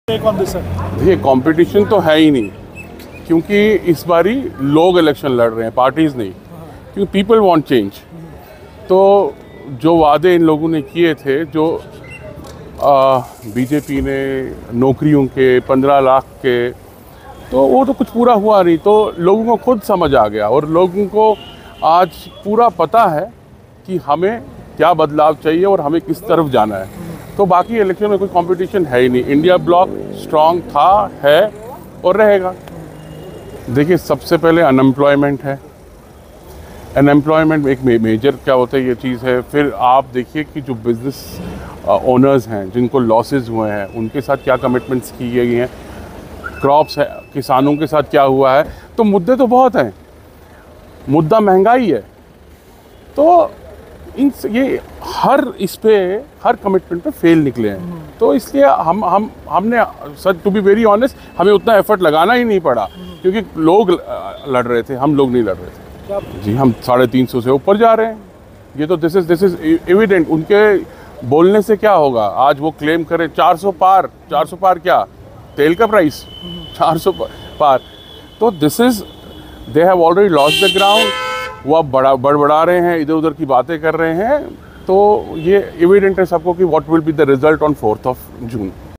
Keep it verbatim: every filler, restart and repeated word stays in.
देखिए कंपटीशन तो है ही नहीं, क्योंकि इस बारी लोग इलेक्शन लड़ रहे हैं, पार्टीज़ नहीं, क्योंकि पीपल वांट चेंज। तो जो वादे इन लोगों ने किए थे, जो बीजेपी ने नौकरियों के पंद्रह लाख के, तो वो तो कुछ पूरा हुआ नहीं। तो लोगों को खुद समझ आ गया और लोगों को आज पूरा पता है कि हमें क्या बदलाव चाहिए और हमें किस तरफ जाना है। तो बाकी इलेक्शन में कोई कंपटीशन है ही नहीं। इंडिया ब्लॉक स्ट्रांग था, है और रहेगा। देखिए सबसे पहले अनएम्प्लॉयमेंट है। अनएम्प्लॉयमेंट एक मेजर क्या होता है, ये चीज़ है। फिर आप देखिए कि जो बिज़नेस ओनर्स हैं जिनको लॉसेस हुए हैं, उनके साथ क्या कमिटमेंट्स की गई हैं। क्रॉप्स है, किसानों के साथ क्या हुआ है। तो मुद्दे तो बहुत हैं। मुद्दा महंगाई है। तो इन ये हर इस पे हर कमिटमेंट पे फेल निकले हैं। तो इसलिए हम हम हमने such to be very honest, हमें उतना एफर्ट लगाना ही नहीं पड़ा, क्योंकि लोग लड़ रहे थे, हम लोग नहीं लड़ रहे थे। जी हम साढ़े तीन सौ से ऊपर जा रहे हैं। ये तो this is this is evident. उनके बोलने से क्या होगा। आज वो क्लेम करें चार सौ पार, चार सौ पार क्या तेल का प्राइस, चार सौ पार। तो this is they have already lost the ground. वो अब बड़ा बड़बड़ा रहे हैं, इधर उधर की बातें कर रहे हैं। तो ये एविडेंट है सबको कि what will be the result on fourth of June.